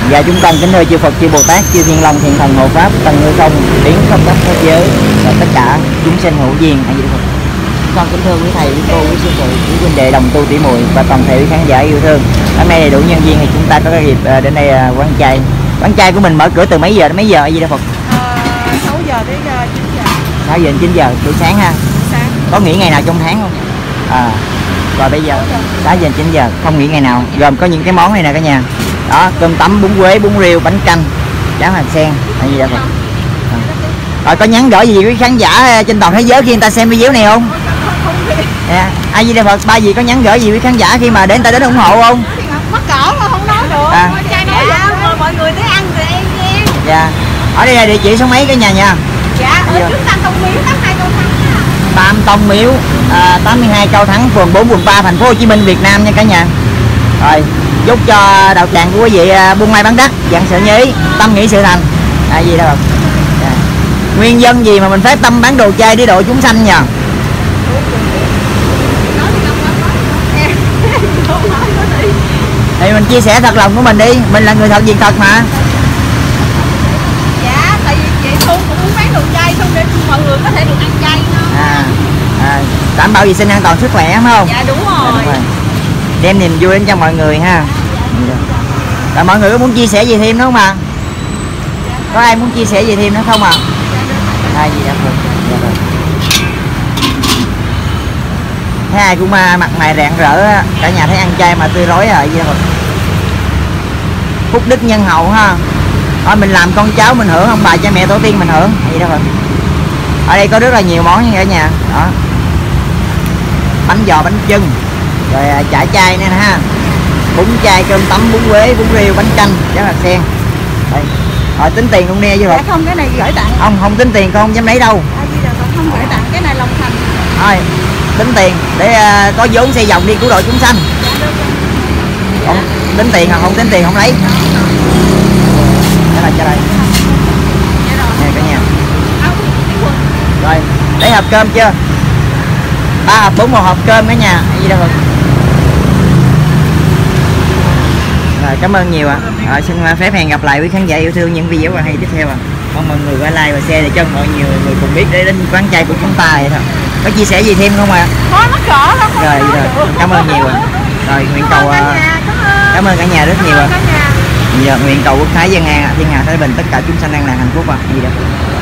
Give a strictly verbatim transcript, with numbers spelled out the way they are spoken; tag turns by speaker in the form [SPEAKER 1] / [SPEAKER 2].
[SPEAKER 1] Và chúng con kính thưa chư Phật, chư Bồ Tát, chư Thiên Long, Thiện Thần, Hộ Pháp, Tầng Ngư Không, biến khắp các thế giới và tất cả chúng sinh hữu duyên. A Di Đà Phật. Con kính thưa quý thầy, quý cô, quý sư phụ, quý huynh đệ đồng tu tỷ muội và toàn thể quý khán giả yêu thương. Hôm nay đầy đủ nhân viên thì chúng ta có cái dịp đến đây quán chay. Quán chay của mình mở cửa từ mấy giờ đến mấy giờ? A Di Đà Phật.
[SPEAKER 2] sáu giờ đến chín giờ.
[SPEAKER 1] sáu giờ đến chín giờ buổi sáng ha.
[SPEAKER 2] Sáng.
[SPEAKER 1] Có nghỉ ngày nào trong tháng không? À. Và bây giờ sáu giờ đến chín giờ không nghỉ ngày nào. Gồm có những cái món này nè cả nhà. Đó, cơm tấm, bún quế, bún riêu, bánh canh, cháo hành sen. A Di Đà Phật. À. Rồi có nhắn gửi gì với khán giả trên toàn thế giới khi người ta xem video này không? Yeah. A Di Đà Phật, ba dì có nhắn gửi gì với khán giả khi mà đến ta đến ủng hộ không?
[SPEAKER 2] Mắc cỡ mà không nói được. À. Dạ, mời mọi người tới ăn từ em nha.
[SPEAKER 1] Dạ. Ở đây là địa chỉ số mấy cái nhà nha?
[SPEAKER 2] Dạ, ở trước Tam Tông Miếu, tám mươi hai Câu Thắng.
[SPEAKER 1] Tam Tông Miếu, à, tám mươi hai Câu Thắng, phường bốn, quận ba, thành phố Hồ Chí Minh, Việt Nam nha cả nhà. Rồi, chúc cho đạo tràng của quý vị buôn may bán đắt, vạn sự như ý, tâm nghĩ sự thành. A Di Đà Phật. Dạ. Nguyên nhân gì mà mình phát tâm bán đồ chay để độ chúng sanh nhờ? Thì mình chia sẻ thật lòng của mình đi, mình là người thật việc thật mà.
[SPEAKER 2] Dạ, tại vì chị Thu cũng muốn bán đồ chay xong để mọi người có thể được ăn chay nữa.
[SPEAKER 1] À, à, đảm bảo vệ sinh an toàn sức khỏe phải không?
[SPEAKER 2] Dạ đúng rồi.
[SPEAKER 1] Dạ, đúng rồi. Đem niềm vui đến cho mọi người ha. Và mọi người có muốn chia sẻ gì thêm nữa không ạ? À? Có ai muốn chia sẻ gì thêm nữa không ạ? À? À, gì đã được. Dạ rồi. Thấy ai cũng mặt mày rạng rỡ, cả nhà thấy ăn chay mà tươi rói rồi. Gì đâu. Phúc đức nhân hậu ha. Thôi mình làm con cháu mình hưởng, ông bà cha mẹ tổ tiên mình hưởng. Gì đâu rồi. Ở đây có rất là nhiều món nha cả nhà. Đó. Bánh giò, bánh chưng, rồi chả chay nè ha, bún chay, cơm tấm, bún quế, bún riêu, bánh canh, cháo hạt sen. Đây. Rồi tính tiền không nè chứ rồi.
[SPEAKER 2] Dạ không, cái này gửi tặng.
[SPEAKER 1] Không, không tính tiền, con không dám lấy đâu.
[SPEAKER 2] À, không gửi tặng, cái này lòng thành.
[SPEAKER 1] Thôi, tính tiền để uh, có vốn xây dòng đi cứu độ chúng sanh. Không tính tiền, không tính tiền không lấy. Cái này cho đây. Nè cả nhà. Rồi, lấy hộp cơm chưa? Ba hộp, bốn một hộp cơm cả nhà. Gì đâu rồi. Rồi, cảm ơn nhiều ạ. À. Rồi, xin phép hẹn gặp lại quý khán giả yêu thương những video hay tiếp theo ạ. À. Mong mọi người qua like và share để cho mọi nhiều người cùng biết để đến quán chay của chúng ta vậy thôi. Có chia sẻ gì thêm không ạ?
[SPEAKER 2] Thôi mắc cỡ lắm.
[SPEAKER 1] Rồi, rồi, cảm ơn nhiều ạ. À. Rồi, nguyện cầu cảm ơn cả nhà rất nhiều ạ. À. Giờ nguyện cầu quốc thái dân an, thiên hạ thái bình, tất cả chúng sanh an lạc hạnh phúc ạ. À. Gì đâu.